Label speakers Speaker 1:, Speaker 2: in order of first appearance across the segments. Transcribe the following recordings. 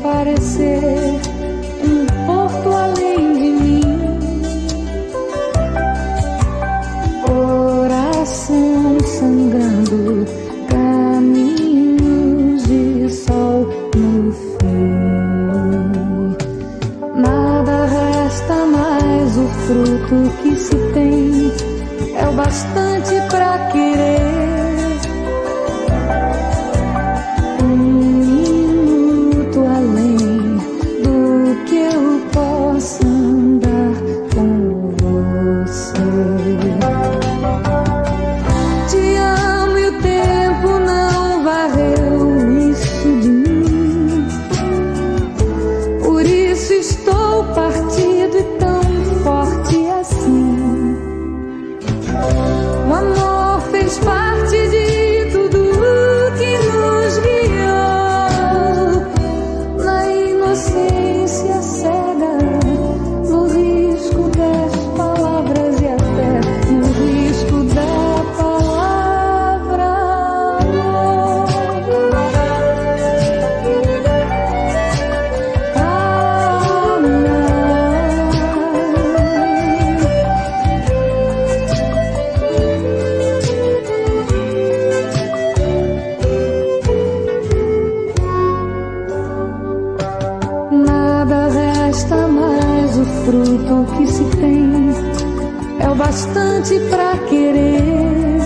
Speaker 1: parecer um porto além de mim. Coração sangrando, caminhos de sol no fim. Nada resta mais, o fruto que se tem é o bastante pra querer. Estou partido e tão forte assim. O amor fez parte de tudo que nos guiou. Na inocência cega, no risco das palavras e até no risco da palavra amor. Nada resta mais, o fruto que se tem é o bastante pra querer.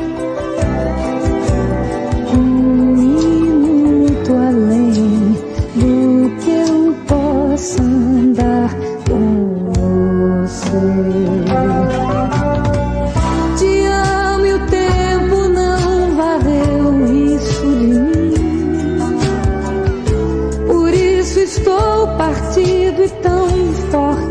Speaker 1: Um minuto além do que eu possa andar com você. Te amo e o tempo não varreu isso de mim. Por isso estou partido e tão forte